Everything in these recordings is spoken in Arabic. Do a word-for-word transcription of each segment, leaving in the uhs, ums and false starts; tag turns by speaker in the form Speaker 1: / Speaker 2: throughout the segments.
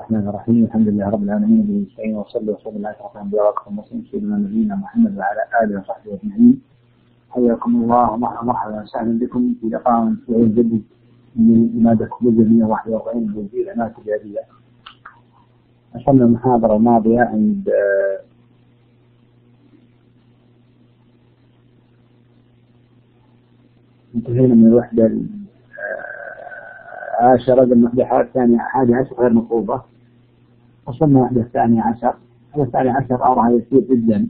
Speaker 1: الرحمن الرحيم. الحمد لله رب العالمين بالمستعين وصلى وسلم على أشرف الأنبياء وأكرم المرسلين سيدنا نبينا محمد وعلى آله وصحبه أجمعين. حياكم الله ومرحبا وسهلا بكم في لقاء أسبوعي جديد من مادة جزء مئة وواحد وأربعين من وزير العناية التجارية. وصلنا المحاضرة الماضية عند انتهينا من الوحدة العاشرة بالوحدة الثانية حاجة عشر غير مطلوبة. وصلنا الوحدة الثانية عشر. الوحدة الثانية عشر أمرها يسير جدا.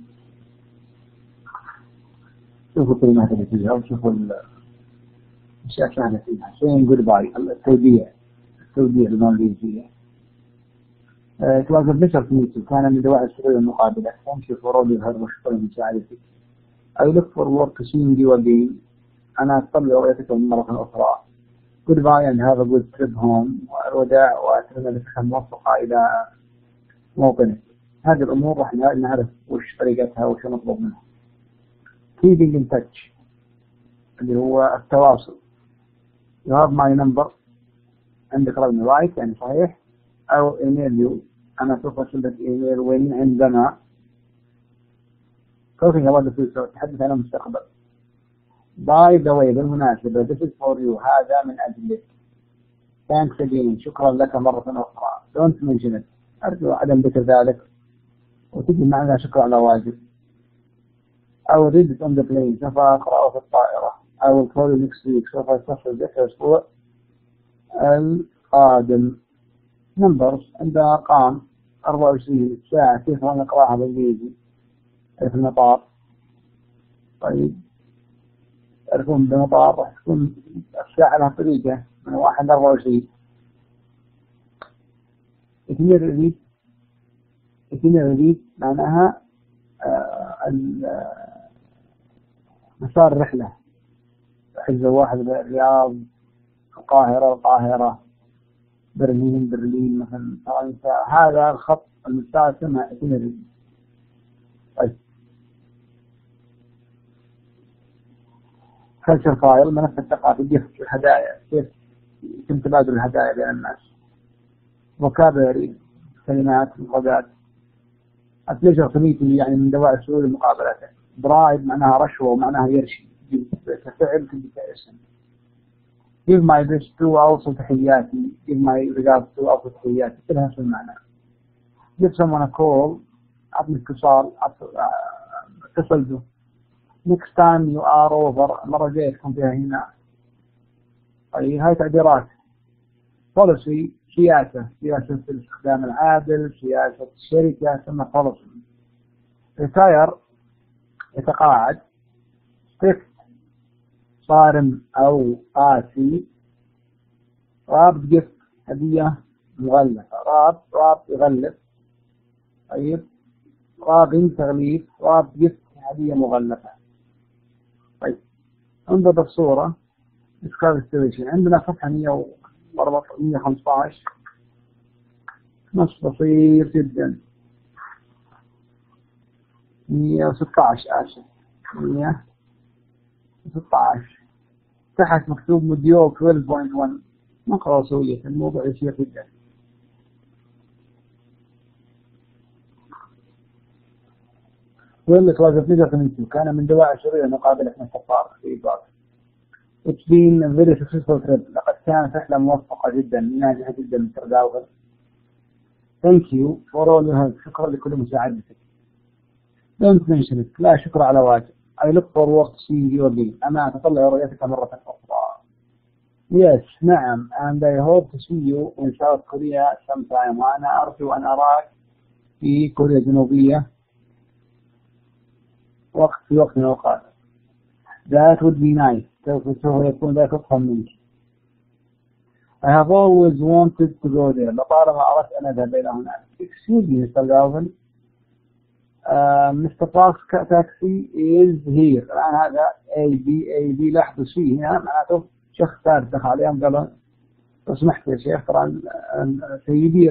Speaker 1: شوفوا كلمات اللي فيها وشوفوا الأشياء سهلة فيها. saying goodbye التوديع التوديع بالإنجليزية. It was a pleasure to meet you. كان من دواعي السرور المقابلة. Thank you for all your hard work وشكرا لمساعدتك. I look forward to seeing you again. أنا أتطلع رؤيتكم مرة أخرى. Goodbye and have a good trip home. والوداع وأتمنى لك موفقة إلى موطنك. هذه الأمور راح نعرف وش طريقتها وش نطلب منها. Keeping in touch اللي هو التواصل. You have my number. عندك رقمي رايت يعني صحيح. أو إيميل يو. أنا سوف أرسل لك إيميل وين عندنا. talking about the future تحدث عن المستقبل. By the way بالمناسبة this is for you. هذا من أجلك. Thanks again. شكرا لك مرة أخرى. Don't mention it. أرجو عدم ذكر ذلك وتجي معنا شكرا على واجب. I will read it on the plane. سوف أقرأه في الطائرة. I will call you next week. سوف أتصل بك الأسبوع القادم. numbers عندنا أرقام أربعة وعشرين ساعة. كيف نقرأها بالإنجليزي في المطار؟ طيب تعرفون بالمطار راح تكون الساعة لها طريقة من واحد لأربعة وعشرين. اثنين ريد اثنين ريد معناها آه مسار الرحلة. حجز واحد الرياض القاهرة القاهرة برلين برلين مثلا فرنسا. هذا الخط المسار اسمها اثنين ريد. طيب كلتشر فايل ملف الثقافي جفت الهدايا. كيف يتم تبادل الهدايا بين الناس. فوكابولري كلمات مفردات. أبليجر كميتي يعني من دواعي السرور المقابلة. برايد معناها رشوة ومعناها يرشي كفعل كاسم. give my best to أوصل تحياتي. give my regards to أوصل تحياتي. كلها نفس المعنى. give someone a call أعطني اتصال اتصل به. next time you are over مرة جاية تكون فيها هنا. طيب هاي تعبيرات. policy سياسة سياسة الاستخدام العادل سياسة الشركة ثم policy. retire يتقاعد. strict صارم أو قاسي. راب جفت هدية مغلفة. راب راب يغلف. طيب راب تغليف. راب جفت هدية مغلفة. طيب انظر بالصورة. عندنا صفحة مئة وخمسة عشر نص بسيط جدا. مئة وستة عشر آسف مئة وستة عشر تحت مكتوب موديول اثنا عشر نقطة واحد. نقرأ سوية الموضوع يسير جدا. واللي تواجه نقدر منه كان من دواعي سوريا مقابل احنا سفار في بعض. It's been a very successful trip. لقد كانت رحلة موفقة جدا ناجحة جدا مستر داوود. Thank you for all your help. شكرا لكل مساعدتك. Don't mention it. لا شكر على واجب. I look forward to seeing you again. أنا أتطلع رؤيتك مرة أخرى. Yes نعم and I hope to see you in South Korea sometime. وأنا أرجو أن أراك في كوريا الجنوبية وقت في وقت من الأوقات. That would be nice. سوف يكون ذلك أفضل منك. I have always wanted to go there. لطالما أردت أن أذهب إلى هناك. Excuse me Mister Galvin. Uh, Mister Park's taxi is here. الآن هذا A B A B لاحظوا شيء هنا معناته شخص ثالث دخل عليهم قال لو سمحت يا شيخ ترى سيدي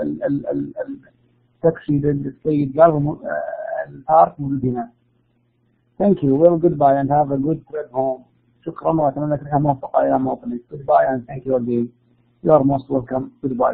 Speaker 1: التاكسي للسيد قال البارك موجود هنا. Thank you. Well, goodbye and have a good trip home. شكرا وأتمنى لك رحلة موفقة إلى موطنك. Goodbye and thank you again. You are most welcome. Goodbye.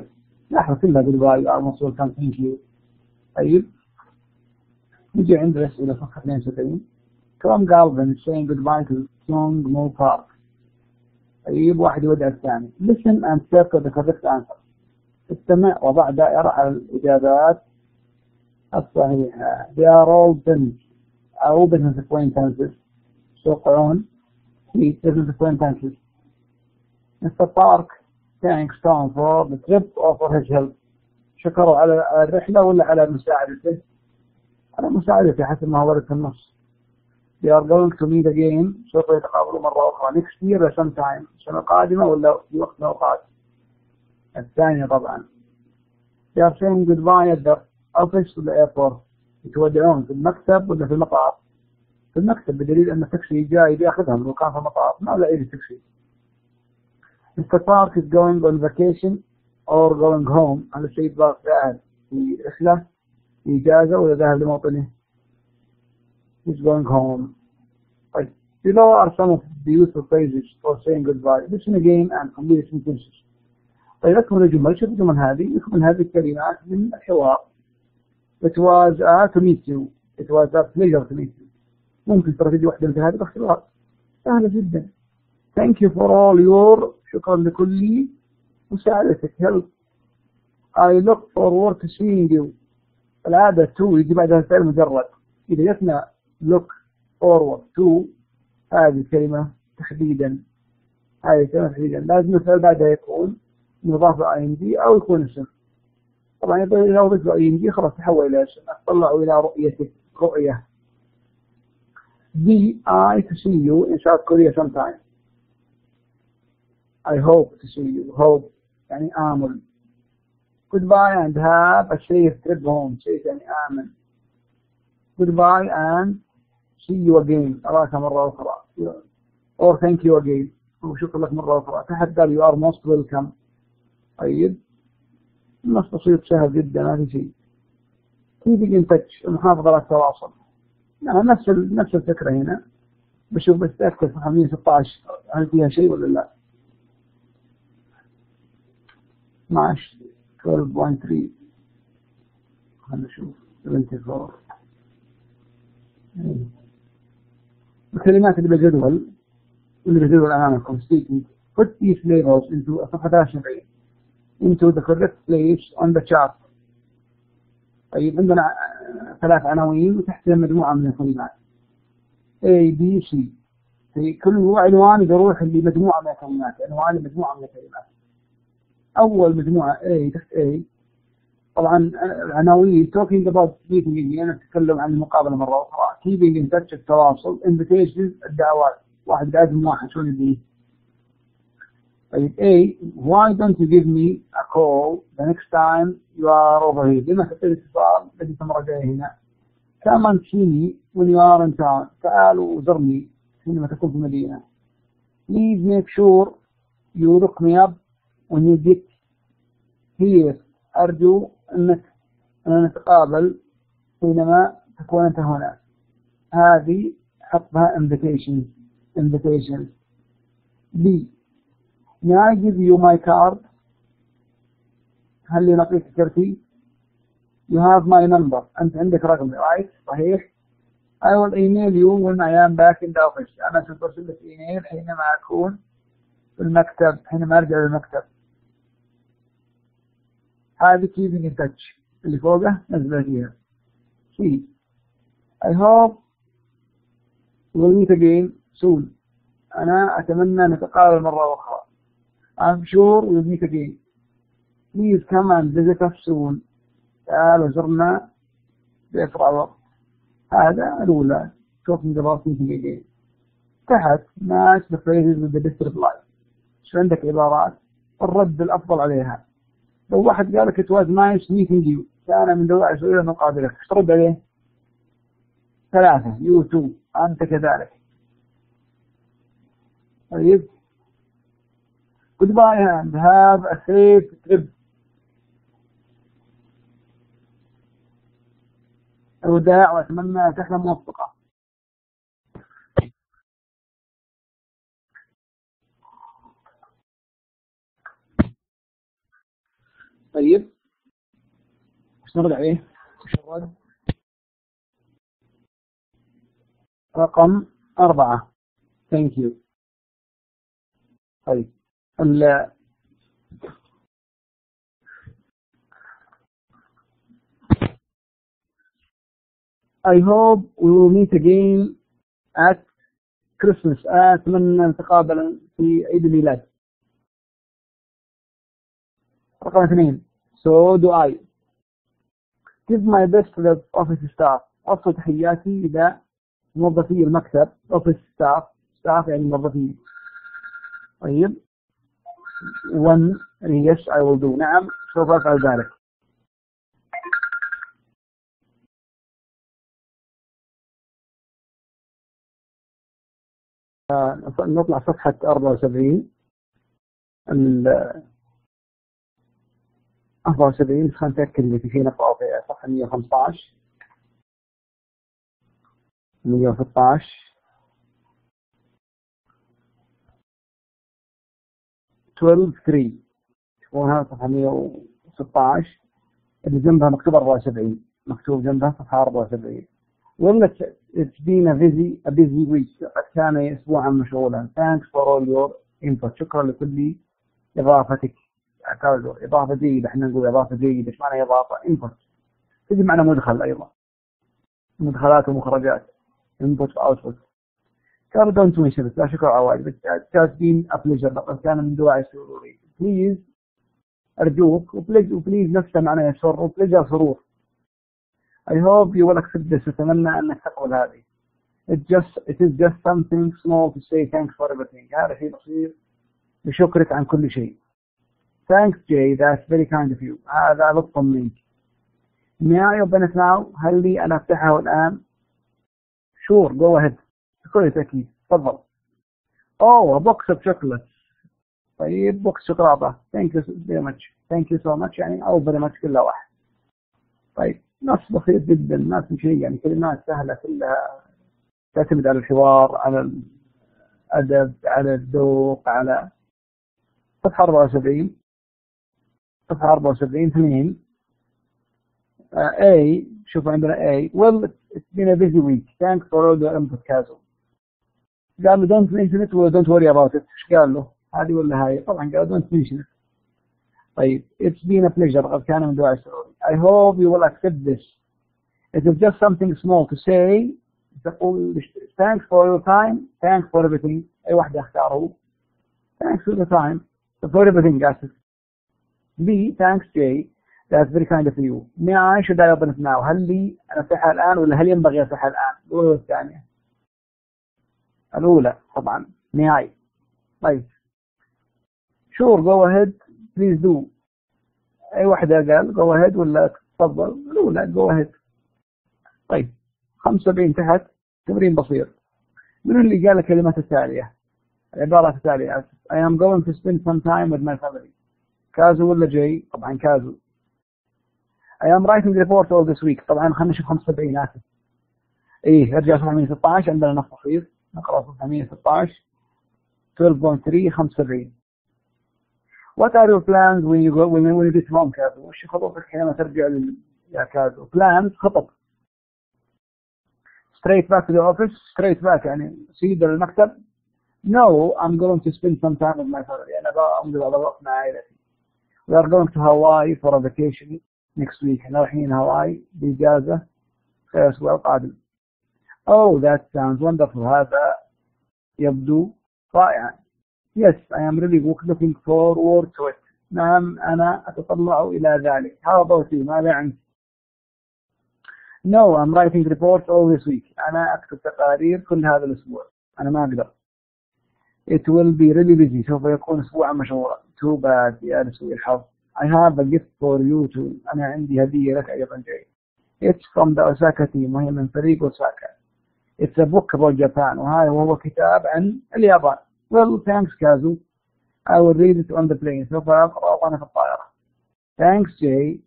Speaker 1: لاحظ كلها goodbye almost welcome thank you. طيب نجي عند الأسئلة صفحة اثنين وسبعين. Tom Galvin is saying goodbye to Song Mo Park. طيب واحد يودع الثاني. Listen and circle the correct answer. استمع وضع دائرة على الإجابات الصحيحة. They are all business أو business acquaintances. توقعون في business acquaintances. Mister Park thanks Tom for the trip or for his help. شكروا على الرحلة ولا على مساعدته؟ على مساعدته حسب ما ورد في النص. They are going to meet again. سوف يتقابلوا مرة أخرى. Next year or sometime. السنة القادمة ولا في وقت من الأوقات. الثانية طبعا. They are saying goodbye at the office to the airport. يتودعون في المكتب ولا في المطار؟ في المكتب بدليل أن التاكسي جاي بياخذهم. لو كان في المطار ما لا يجي تاكسي. Mister Park is going on vacation or going home. هل السيد بارك ذاهب في رحلة في إجازة ولا ذاهب لموطنه؟ He's going home. Right. Below are some of the useful phrases for saying goodbye. Listen again and complete sentences. طيب أكمل الجمل. شوف الجمل هذه. يكمل هذه الكلمات من الحوار. It was uh, to meet you. It was a pleasure to meet you. ممكن ترى تجي واحدة من هذه باختبار. سهلة جدا. Thank you for all your. شكرا لكل مساعدتك. Help. I look forward to seeing you. العادة to يجي بعدها الفعل مجرد. إذا جتنا look forward to هذه الكلمة تحديدا. هذه الكلمة تحديدا لازم الفعل بعدها يكون مضاف ing أو يكون اسم. طبعا إذا أضيف له ing خلاص تحول إلى اسم. أطلعوا إلى رؤيتك. رؤية. Be I to see you in South Korea sometime. I hope to see you. Hope يعني آمل. Goodbye and have a safe trip home. safe يعني آمن. Goodbye and see you again. أراك مرة أخرى. Or thank you again. وشكرا لك مرة أخرى. تحت قال you are most welcome. طيب. النص بسيط سهل جدا ما في شيء. keeping in touch. المحافظة على التواصل. يعني نفس نفس الفكرة هنا. بشوف بس تأكد صفحة مئة وستة عشر هل فيها شيء ولا لا؟ اثناشر اثنا عشر نقطة ثلاثة. خلنا نشوف سبعة وسبعين. الكلمات اللي بالجدول اللي بالجدول أمامكم speaking. Put these labels into صفحة ثلاثة وسبعين into the correct place on the chart. طيب عندنا ثلاث عناوين وتحتها مجموعة من الكلمات A B C. في كل عنوان يروح لمجموعة من الكلمات. عنوان لمجموعة من الكلمات. أول مجموعة A تحت A طبعا العناوين talking about speaking again نتكلم عن المقابلة مرة أخرى. keeping in touch التواصل. invitations الدعوات. واحد قادم واحد شو نبيه. طيب A why don't you give me a call the next time you are over here. لما تقول اتصال الذي تمر جاي هنا. come and see me when you are in town. تعال وزرني حينما تكون في المدينة. please make sure you look me up when you get here. أرجو أنك أن نتقابل حينما تكون أنت هنا. هذه حطها invitation. invitation. B may I give you my card. هل لي نقيك كرتي. you have my number. أنت عندك رقمي right. صحيح. I will email you when I am back in the office. أنا سوف أرسل لك إيميل حينما أكون في المكتب. حينما أرجع للمكتب. هذه keeping in touch اللي فوقه نزل فيها. C I hope we'll meet again soon. أنا أتمنى نتقابل مرة أخرى. I'm sure we'll meet again. Please come and visit us soon. تعالوا زرنا بأسرع وقت. هذا الأولى talking about meeting again. تحت match the phrases with the best reply. شو عندك عبارات الرد الأفضل عليها. لو واحد قال لك it was nice meeting you. كان من دواعي سؤال مقابلك. ايش ترد عليه؟ ثلاثة. you too. أنت كذلك. طيب. goodbye and have a safe trip. الوداع وأتمنى رحلة موفقة. طيب وش نرد عليه؟ وش الرد؟ رقم أربعة. Thank you. طيب ال I hope we will meet again at Christmas. أتمنى نتقابل في عيد الميلاد. رقم اثنين. So do I. Give my best to the office staff. أوصل تحياتي إلى موظفي المكتب. Office staff. staff يعني موظفين. طيب. One. Yes, I will do. نعم سوف أفعل ذلك. نطلع صفحة أربعة وسبعين. ال أربعة وسبعين خلينا نتأكد إذا في شيء نقرأه في صفحة مية وخمسة عشر مية وستة عشر اثنا عشر ثلاثة. وهذا صفحة مية وستة عشر اللي جنبها مكتوب أربعة وسبعين، مكتوب جنبها صفحة أربعة وسبعين. والله it's been a busy a busy week. قد كان أسبوعا مشغولا. Thanks for all your input. شكرا لكل إضافتك. إضافة جيدة. احنا نقول إضافة جيدة. ايش معنى إضافة؟ input تجي معنا مدخل أيضا. مدخلات ومخرجات. input output. قالوا don't mention it. لا شكر على واجب. It has been a pleasure. لقد كان من دواعي سروري. Please أرجوك. وبليز وبليز نفسه معنى يسر. وبليجر سرور. I hope you will accept this. أتمنى أنك تقبل هذه. It just it is just something small to say thanks for everything. هذا شيء بسيط لشكرك عن كل شيء. Thanks Jay. That's very kind of you. هذا لطف منك. May I open it now? هل لي أن أفتحه الآن؟ Sure. Go ahead. بكل تأكيد. تفضل. Oh, a box of chocolates. طيب بوكس شوكولاتة. Thank you very much. Thank you so much يعني أو very much كلها واحد. طيب نص بسيط جدا. ما في شيء يعني كلمات سهلة كلها تعتمد على الحوار، على الأدب، على الذوق، على صفحة أربعة وسبعين. صفحة أربعة وسبعين اثنين. A. شوف عندنا A. Well it's been a busy week. Thanks for all your input كازو. قال له don't mention it or don't worry about it. إيش قال له؟ هذه ولا هاي؟ طبعا قال don't mention it. طيب it's been a pleasure. قد كان من دواعي سروري. I hope you will accept this. It is just something small to say. تقول thanks for your time. Thanks for everything. أي واحدة اختاره. Thanks for the time. For everything قاسف. B. Thanks Jay. That's very kind of you. May I should I open it now? هل لي أنا أفتحها الآن ولا هل ينبغي أفتحها الآن؟ الأولى والثانية. الأولى طبعا. May I. طيب. Sure. Go ahead. Please do. أي واحدة قال go ahead ولا تفضل؟ الأولى go ahead. طيب خمسة وسبعين تحت تمرين بسيط. من اللي قال الكلمات التالية؟ العبارة التالية I am going to spend some time with my family. كازو ولا جاي؟ طبعا كازو. I am writing the report all this week. طبعا خلينا نشوف خمسة وسبعين. آسف. إيه ارجع صفحة مية وستة عشر. عندنا نص بسيط نقرأ صفحة مية وستة عشر اثنا عشر فاصلة ثلاثة خمسة وسبعين. What are your plans when you go when you, when you get home كازو؟ وش خططك حينما ترجع لل يا كازو؟ plans خطط. straight back to the office. straight back يعني سيد المكتب. no I'm going to spend some time with my family. أنا بأمضي بعض الوقت مع عائلتي. we are going to Hawaii for a vacation next week. احنا رايحين هاواي بإجازة في الأسبوع القادم. oh that sounds wonderful. هذا يبدو رائعا. yes I am really looking forward to it. نعم أنا أتطلع إلى ذلك. how about you؟ ماذا عنك؟ no I'm writing reports all this week. أنا أكتب تقارير كل هذا الأسبوع. أنا ما أقدر. it will be really busy. سوف يكون أسبوعا مشغولا. too bad يا لسوء الحظ. I have a gift for you too. أنا عندي هدية لك أيضا جاي. it's from the Osaka team. وهي من فريق أوساكا. it's a book about Japan. وهذا وهو كتاب عن اليابان. well thanks كازو. I will read it on the plane. سوف أقرأ وأنا في الطائرة. thanks Jay.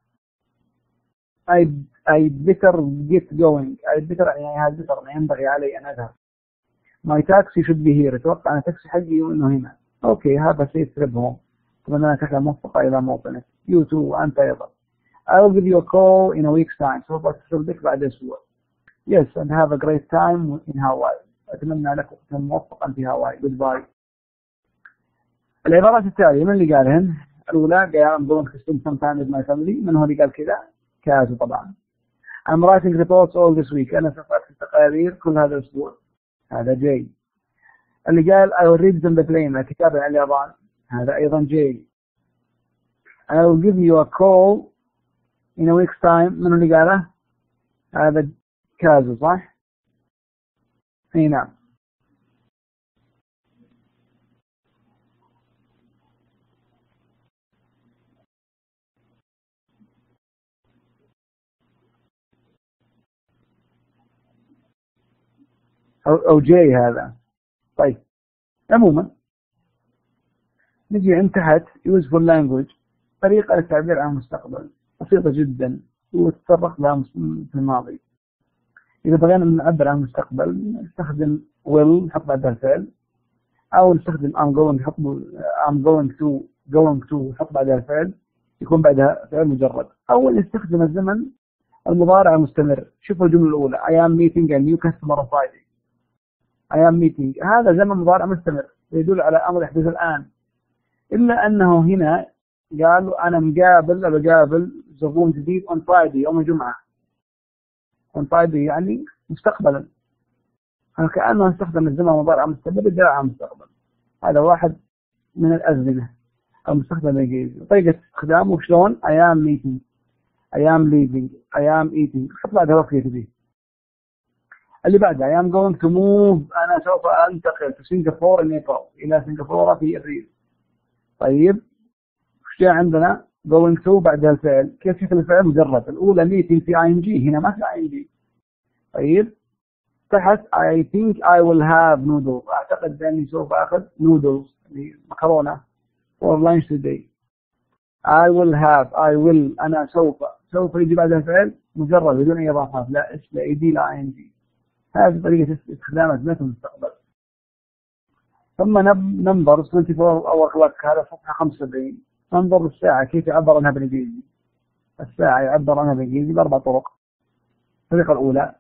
Speaker 1: I I better get going. I better يعني هذا better ينبغي علي أن أذهب. My taxi should be here. أتوقع أن تاكسي حقي وإنه هنا. okay have a safe trip home. أتمنى لك رحلة موفقة إلى موطنك. You too وأنت أيضا. I'll give you a call in a week's time. سوف أتصل بك بعد أسبوع. Yes and have a great time in Hawaii. أتمنى لك وقتا موفقا في هاواي. Goodbye. العبارات التالية من اللي قالهن؟ الأولى قال I'm going to spend some time with my family. من هو اللي قال كذا؟ كازو طبعا. I'm writing reports all this week. أنا سوف أكتب تقارير كل هذا الأسبوع. هذا جاي. اللي قال I will read them the plane. الكتاب عن اليابان. هذا أيضا جاي. I will give you a call in a week's time. من اللي قاله؟ هذا كازو صح؟ اي نعم. أو, أو جاي هذا. طيب عموما نجي عند تحت useful language. طريقة للتعبير عن المستقبل بسيطة جدا وتطرق لها في الماضي. إذا بغينا نعبر عن المستقبل نستخدم will نحط بعدها الفعل، أو نستخدم I'm going نحط I'm going to going to نحط بعدها الفعل يكون بعدها فعل مجرد، أو نستخدم الزمن المضارع المستمر. شوفوا الجملة الأولى I am meeting a new customer on Friday. I am meeting هذا زمن مضارع مستمر يدل على أمر يحدث الآن، إلا أنه هنا قالوا أنا مقابل بقابل زبون جديد on Friday يوم الجمعة. on Friday يعني مستقبلا، كأنه استخدم الزمن المضارع المستمر يدل على المستقبل. هذا واحد من الأزمنة المستخدم الإنجليزي. طريقة استخدامه شلون؟ I am meeting I am leaving I am eating. حط بعدها وقت تبيه. اللي بعده I am going to move. أنا سوف أنتقل to Singapore in April. إلى سنغافورة في أبريل. طيب وش جاء عندنا؟ going to بعدها الفعل. كيف شكل الفعل؟ مجرد. الأولى meeting في ing، هنا ما في ing. طيب تحت I think I will have noodles. أعتقد بأني سوف أخذ noodles مكرونة for lunch today. I will have I will أنا سوف سوف يجي بعدها الفعل مجرد بدون أي إضافات، لا اس لا اي دي لا ing. هذه طريقة استخدام أزمنة المستقبل. ثم ننظر أربعة وعشرين hour clock. هذا صفحة خمسة وسبعين. ننظر الساعة كيف يعبر عنها بالإنجليزي. الساعة يعبر عنها بالإنجليزي بأربع طرق. الطريقة الأولى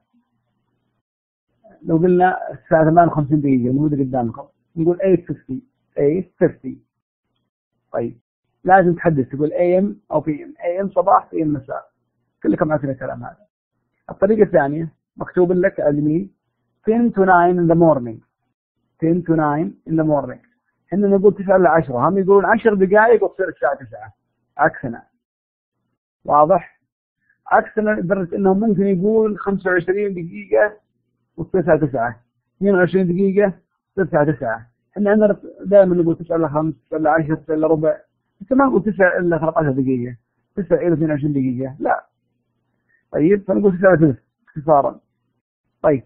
Speaker 1: لو قلنا الساعة ثمانية وخمسين دقيقة الموجودة قدامكم نقول ثمانية وخمسين ثمانية وخمسين. طيب لازم تحدث تقول إيه إم أو بي إم. إيه إم صباح بي إم مساء. كلكم عارفين الكلام هذا. الطريقة الثانية مكتوب لك على اليمين ten to nine in the morning. ten to nine in the morning. إحنا نقول تسعة إلى عشرة، هم يقولون عشر دقائق وتصير الساعة تسعة. عكسنا. واضح؟ عكسنا لدرجة إنه ممكن يقول خمسة وعشرين دقيقة وتصير الساعة تسعة. اثنين وعشرين دقيقة تصير الساعة تسعة. إحنا عندنا دائما نقول تسعة إلى خمسة، تسعة إلى عشرة، تسعة إلى ربع. بس ما نقول تسعة إلى ثلاثة عشر دقيقة. تسعة إلى اثنين وعشرين دقيقة. لا. طيب فنقول تسعة إلى ثلاثة اختصارا. طيب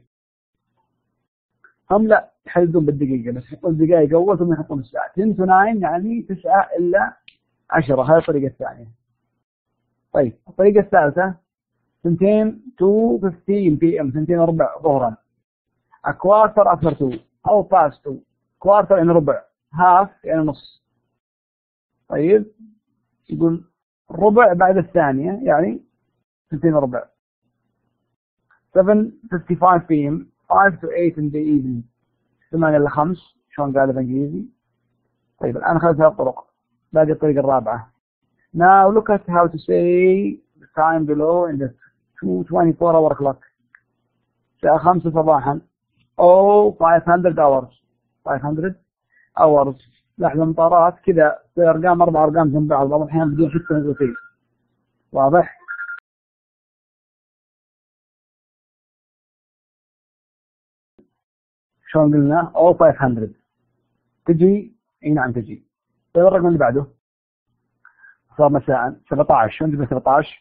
Speaker 1: هم لا يحددون بالدقيقة، بس يحطون الدقائق أول ثم يحطون الساعة. ten to nine يعني تسعة إلى عشرة. هذه الطريقة الثانية. طيب الطريقة الثالثة اثنين to fifteen بي إم اثنين وربع ظهرا. a quarter after two أو past two. quarter يعني ربع، half يعني نص. طيب يقول ربع بعد الثانية يعني اثنين وربع. seven fifty-five بي إم five to eight in the evening. ثمانية إلى خمس شلون قالها بالإنجليزي. طيب الآن خلت ثلاث طرق. باقي الطريقة الرابعة. Now look at how to say the time below in the twenty-four hour clock. الساعة خمسة صباحا أو five hundred hours. five hundred hours. لحظة مطارات كذا أرقام أربع أرقام جنب بعض، بعض الأحيان بدون حتى نقطتين. واضح؟ شلون قلنا أو five hundred تجي. اي نعم تجي. طيب الرقم اللي بعده صار مساء سبعة عشر. شلون تجيب سبعة عشر؟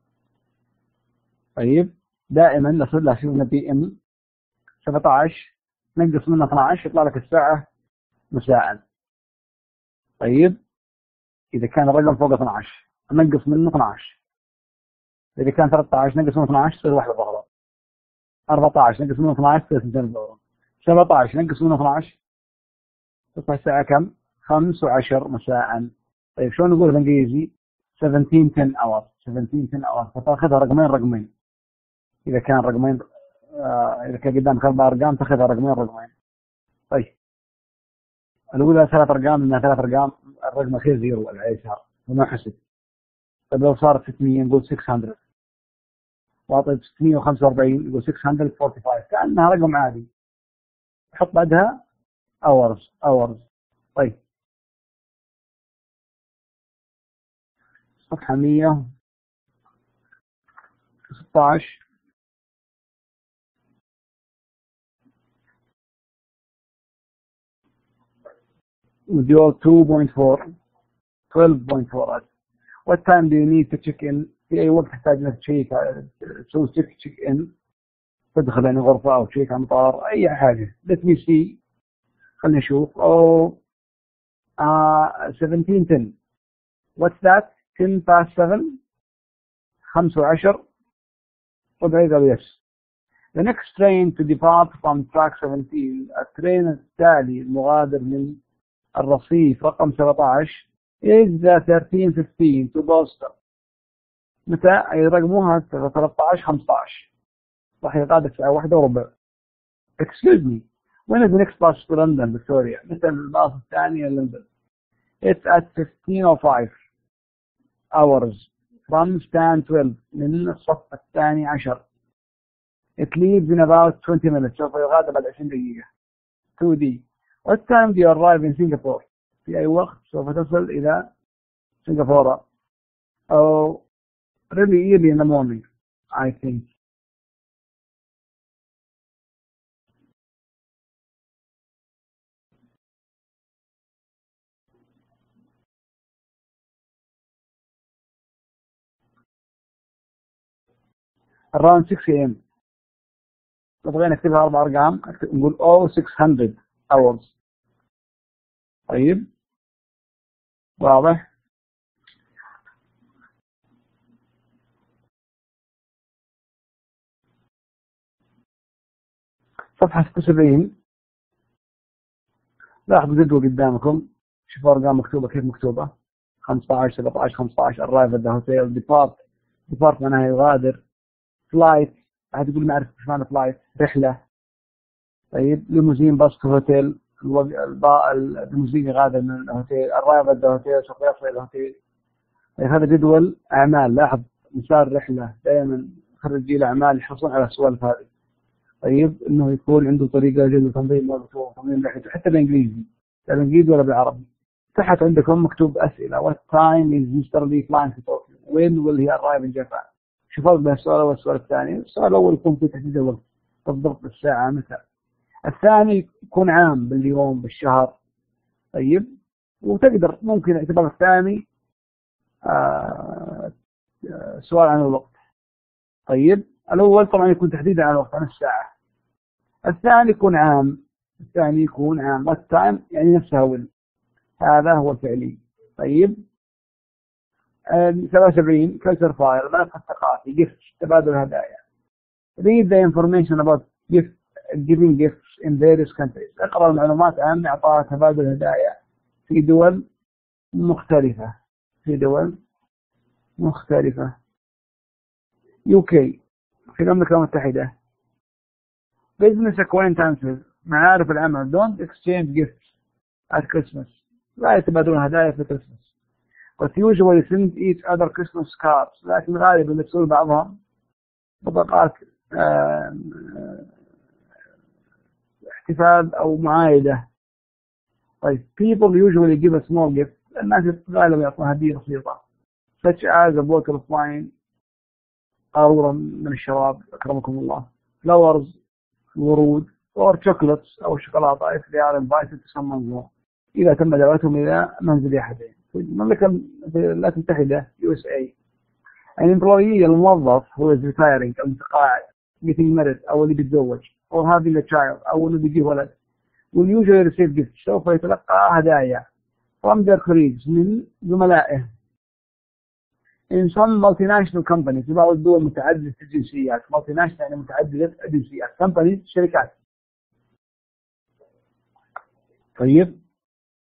Speaker 1: طيب دائما نصير له شيء بي ام سبعة عشر نقص منه اثنا عشر يطلع لك الساعة مساء. طيب إذا كان الرقم فوق اثنا عشر نقص منه اثنا عشر. إذا كان ثلاثة عشر نقص منه اثنا عشر تصير واحدة ظهرا. أربعة عشر نقص منه اثنا عشر تصير اثنتين ظهرا. سبعة عشر نقص منه اثنا عشر تطلع الساعة كم؟ خمسة عشر مساء. طيب شلون نقول بالانجليزي؟ سبعتاشر عشرة اور سبعتاشر عشرة اور، فتاخذها رقمين رقمين. اذا كان رقمين آه اذا كان قدامك اربع ارقام تاخذها رقمين رقمين. طيب الاولى ثلاث ارقام، انها ثلاث ارقام، الرقم الاخير زيرو على اليسار وما حسب. طيب لو صارت ستمية نقول ستمية، واعطيت ستمية وخمسة وأربعين يقول ستمية وخمسة وأربعين، كانها رقم عادي. حط بعدها hours hours. طيب صفحة مية وستة عشر module two point four twelve point four. What time do you need to check in؟ في أي وقت تحتاج إنك تشيك تسوي تشيك إن، تدخل يعني غرفة أو تشيك على مطار أي حاجة. Let me see، خلينا نشوف. أو uh, seventeen ten. What's that؟ ten past seven. خمسة وعشر. طبعا قالوا yes. The next train to depart from track seventeen، الترين التالي المغادر من الرصيف رقم سبعة عشر is the thirteen fifteen to Boston. متى؟ يرقموها ثلاثة عشر خمسة عشر، راح يغادر الساعة واحدة وربع. Excuse me، when is the next bus to London Victoria؟ متى الباص الثاني لندن؟ It's at fifteen oh five hours from stand twelve، من الصف الثاني عشر. It leaves in about twenty minutes، سوف يغادر بعد عشرين دقيقة. two D. What time do you arrive in Singapore؟ في أي وقت سوف تصل إلى سنغافورة؟ أو really early in the morning I think. around six A M. لو بغينا نكتبها أربع أرقام نقول oh six hundred hours. طيب واضح؟ صفحة ستة وسبعين، لاحظوا جدول قدامكم، شوفوا أرقام مكتوبة كيف مكتوبة. خمسة عشر سبعة عشر خمسة عشر arrive at the hotel. depart depart معناها يغادر. flight هذه تقول ما أعرف إيش معنى flight، رحلة. طيب ليموزين باص تو هوتيل، الليموزين يغادر من الهوتيل. arrive at the hotel سوف يصل إلى الهوتيل. طيب هذا جدول أعمال، لاحظ مسار رحلة دائما خريجي الأعمال يحرصون على السوالف هذه. طيب إنه يكون عنده طريقة جيدة تنظيم وقته وتنظيم رحلته حتى بالإنجليزي، لا بالإنجليزي ولا بالعربي. تحت عندكم مكتوب أسئلة. What time is Mister Lee flying to Tokyo؟ When will he arrive in Japan؟ شوف فرق بين السؤال الأول والسؤال الثاني. السؤال الأول يكون في تحديد الوقت بالضبط بالساعة متى. الثاني يكون عام باليوم بالشهر. طيب وتقدر ممكن اعتبار الثاني آه سؤال عن الوقت. طيب الأول طبعا يكون تحديدا عن الوقت عن الساعة. الثاني يكون عام. الثاني يكون عام. What time يعني نفسها will. هذا هو الفعلي. طيب سبعة وسبعين كلتر فايل، الملف الثقافي، gifts تبادل الهدايا. read the information about gift giving gifts in various countries. اقرأ المعلومات عن إعطاء تبادل الهدايا في دول مختلفة. في دول مختلفة. يو كي في الأمريكا المتحدة. business acquaintances معارف العمل don't exchange gifts at Christmas. لا يتبادلون هدايا في كريسماس. but usually send each other Christmas cards. لكن غالبا يرسلون بعضهم بطاقات احتفال أو معايدة. طيب people usually give a small gift. الناس غالبا يعطون هدية بسيطة such as a bottle of wine، قارورة من الشراب أكرمكم الله، flowers ورود، or chocolates أو شوكولاتة if they are invited to someone's home، إذا تم دعوتهم إلى منزل أحدهم. في المملكة الولايات المتحدة يو إس إيه an employee الموظف who is retiring المتقاعد getting married أو اللي بيتزوج or having a child أو اللي بيجي ولد will usually receive gifts. سوف يتلقى هدايا from their colleagues من زملائه. in some multinational companies في بعض الدول متعددة الجنسيات. multinational يعني متعددة الجنسيات. companies شركات. طيب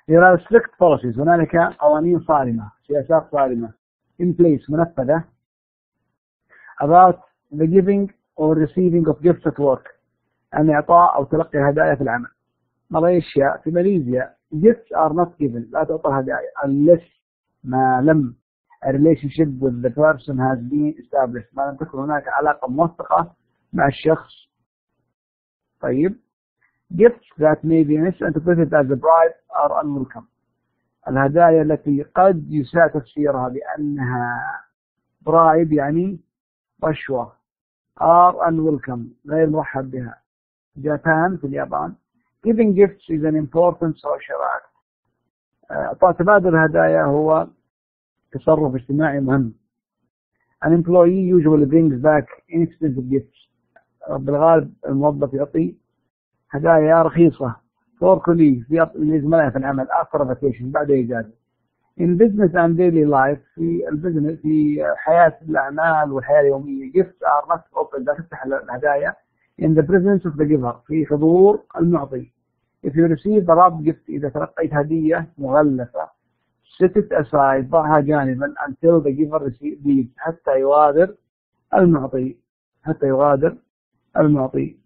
Speaker 1: There are strict policies. هنالك قوانين صارمة، سياسات صارمة in place منفذة about the giving or receiving of gifts at work. أن إعطاء أو تلقي هدايا في العمل. ماليزيا في ماليزيا gifts are not given. لا تعطى هدايا unless ما لم a relationship with the person has been established. ما لم تكن هناك علاقة موثقة مع الشخص. طيب. Gifts that may be misinterpreted as a bribe are unwelcome. الهدايا التي قد يساء تفسيرها بأنها برايب يعني رشوة are unwelcome غير مرحب بها. جابان في اليابان giving gifts is an important social act. إعطاء تبادل الهدايا هو تصرف اجتماعي مهم. An employee usually brings back inexpensive gifts. بالغالب الموظف يعطي هدايا رخيصة for colleagues لزملائه في العمل after vacation بعد إجازة. In business and daily life في البزنس في حياة الأعمال والحياة اليومية gifts are not open. لا تفتح الهدايا in the presence of the giver في حضور المعطي. If you receive a wrapped gift إذا تلقيت هدية مغلفة set it aside ضعها جانبا until the giver receives حتى يغادر المعطي حتى يغادر المعطي.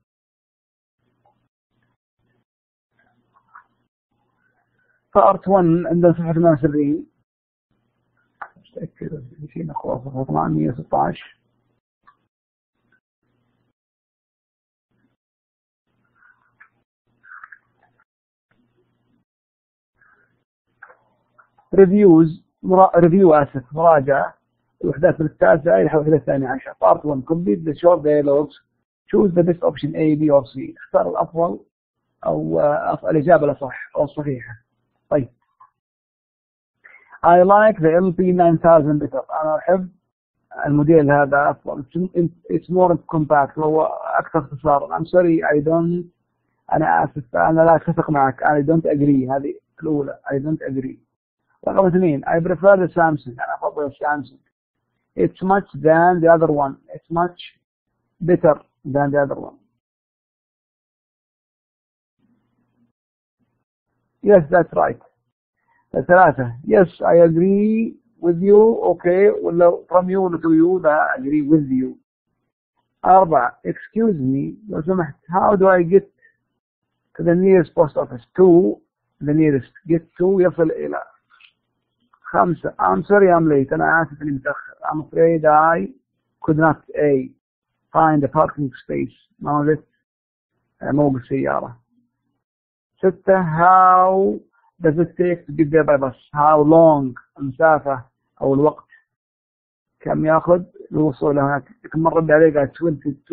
Speaker 1: فارت واحد عندنا صفحة ثمانية وسبعين متأكد فينا خلاص صفحة ثمانمئة وستة عشر. ريفيوز ريفيو اسف مراجعة الوحدات التاسعة إلى الوحدة الثانية عشر. بارت واحد complete the short dialogues. choose the best option A, B or C. اختار الأفضل أو الإجابة الأصح أو الصحيحة. طيب. I like the إل بي nine thousand better. أنا أحب الموديل هذا أفضل. It's more compact. هو أكثر اختصارا. I'm sorry I don't. أنا آسف أنا لا أتفق معك. I don't agree. هذه الأولى. I don't agree. رقم اثنين. I prefer the Samsung. أنا أفضل السامسونج. It's much than the other one. It's much better than the other one. Yes, that's right. ثلاثة. Yes, I agree with you. Okay. ولا from you ولا to you. I agree with you. أربعة. Excuse me. لو سمحت. How do I get to the nearest post office? To the nearest. Get to يصل إلى. خمسة. I'm sorry I'm late. أنا آسف إني متأخر. I'm afraid I could not A. find a parking space. ما وجدت موقف سيارة. ستة. How does it take to get there by bus? How long المسافة أو الوقت كم يأخذ للوصول هناك؟ كم مرة بدي عليه قاعد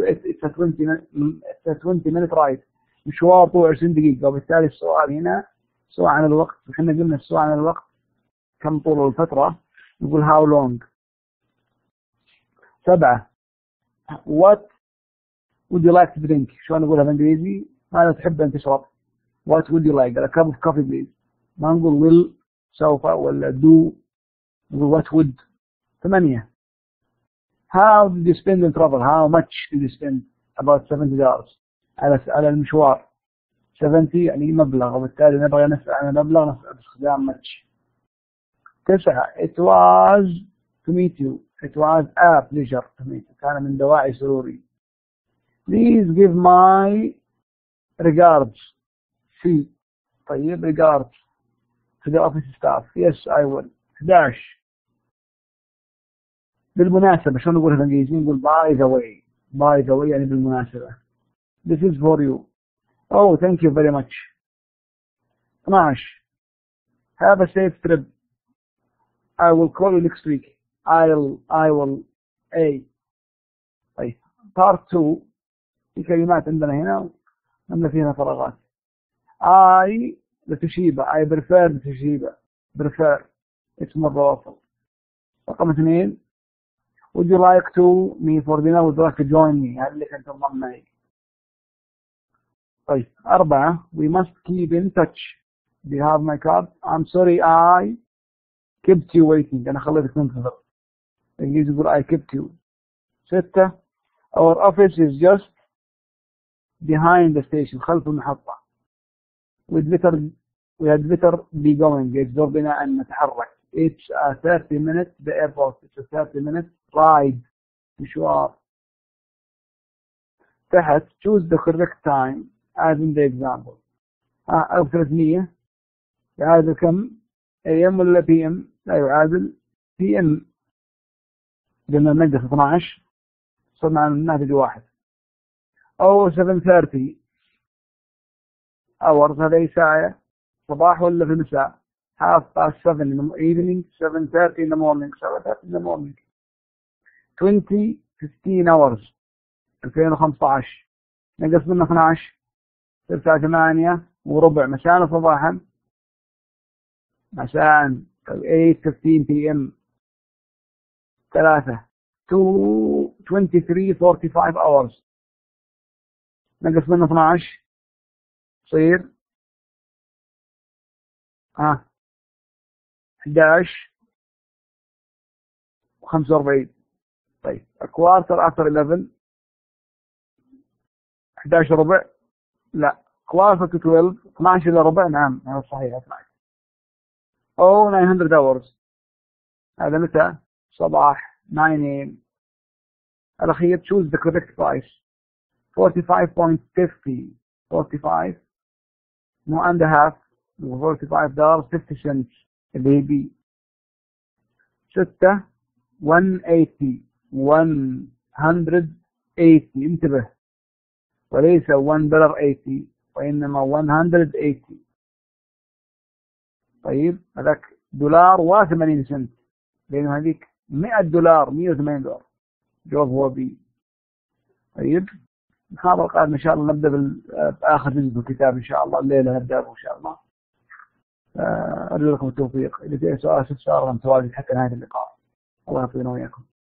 Speaker 1: twenty minute ride. مشوار طول عشرين دقيقة. وبالتالي السؤال هنا سؤال عن الوقت. وحنا قلنا السؤال عن الوقت كم طول الفترة نقول how long. سبعة. What would you like to drink? شو نقولها بالإنجليزي؟ ماذا تحب أن تشرب؟ What would you like? A cup of coffee please. ما نقول will سوف ولا do. نقول what would. ثمانية. How did you spend in travel? How much did you spend? About seventy dollars. على على المشوار. seventy يعني مبلغ وبالتالي نبغى نسأل عن المبلغ نسأل باستخدام much. تسعة. It was to meet you. It was a pleasure to meet you. كان من دواعي سروري. Please give my regards. في طيب regards to the office staff. Yes I will. إحدى عشر. بالمناسبة شو نقولها بالإنجليزي؟ نقول by the way. by the way يعني بالمناسبة. This is for you. Oh thank you very much. اثناشر. Have a safe trip. I will call you next week. I'll I will A. طيب part two في كلمات عندنا هنا نملى فيها فراغات. I لتشيبة. I prefer لتشيبة. prefer اسم الروافض. رقم اثنين. Would you like to me for dinner? Would you like to join me? هل لك أن تنضم معي؟ طيب أربعة. We must keep in touch. Do you have my card? I'm sorry I kept you waiting. أنا خليتك تنتظر. الإنجليزي يقول I kept you. ستة. Our office is just behind the station. خلف المحطة. We'd better we had better be going. يجدر بنا أن نتحرك. It's a thirty minutes the airport. It's a thirty minutes ride. مشوار. تحت choose the correct time as in the example. ها ألف وثلاثمية يعادل كم؟ A M ولا P M؟ لا يعادل P M. قلنا نقص اثناشر صرنا عن الناتج واحد. أو seven thirty hours هذه ساعة صباح ولا في المساء؟ half past seven in the evening, seven thirty in the morning, seven thirty in the morning. twenty fifteen hours ألفين وخمسة عشر نقص منه اثناشر تسعة ثمانية وربع مساء صباحا مساء eight fifteen P M ثلاثة two twenty-three forty-five hours نقص منه اثناشر صير ها أحد عشر وخمسة وأربعين. طيب a quarter after eleven أحد عشر ربع لا quarter to twelve اثناشر إلى ربع نعم هذا صحيح اثناشر. أو nine hundred hours هذا متى؟ صباح nine A M. الأخير choose the correct price forty-five point fifty forty-five مو and a half forty-five dollars fifty cents اللي هي بي ستة one eighty one hundred eighty انتبه وليس one dollar eighty وإنما one hundred eighty. طيب هذاك دولار وثمانين سنت لأنه هذيك مئة دولار مئة وثمانين دولار جواب هو بي. طيب المحاضرة القادمة إن شاء الله نبدأ بآخر جزء في الكتاب إن شاء الله الليلة نبدأ إن شاء الله. أرجو لكم التوفيق. إذا في سؤال استفسار تواجد حتى نهاية اللقاء. الله يعطينا وإياكم.